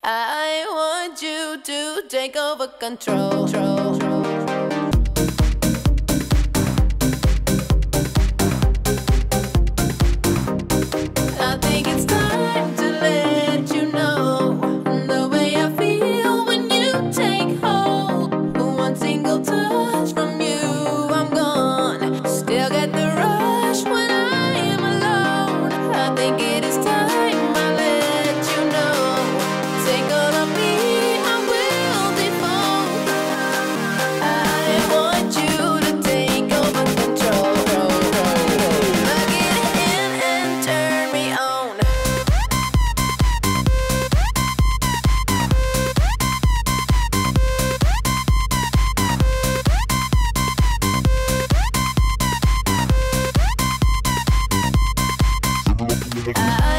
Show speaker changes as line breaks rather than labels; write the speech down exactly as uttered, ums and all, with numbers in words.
I want you to take over control. control. I think it's time to let you know the way I feel when you take hold. One single touch from you, I'm gone. Still get the rush when I am alone. I think it is time I let you know. Take all of me, I will default. I want you to take over control. Plug it in and turn me on. I